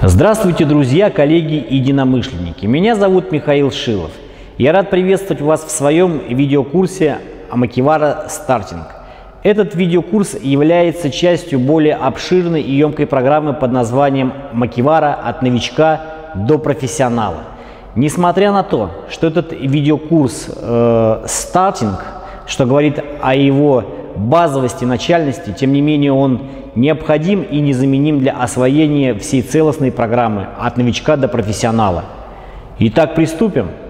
Здравствуйте, друзья, коллеги и единомышленники. Меня зовут Михаил Шилов. Я рад приветствовать вас в своем видеокурсе Макивара Стартинг. Этот видеокурс является частью более обширной и емкой программы под названием Макивара от новичка до профессионала. Несмотря на то, что этот видеокурс стартинг, что говорит о его базовости, начальности, тем не менее он необходим и незаменим для освоения всей целостной программы от новичка до профессионала. Итак, приступим.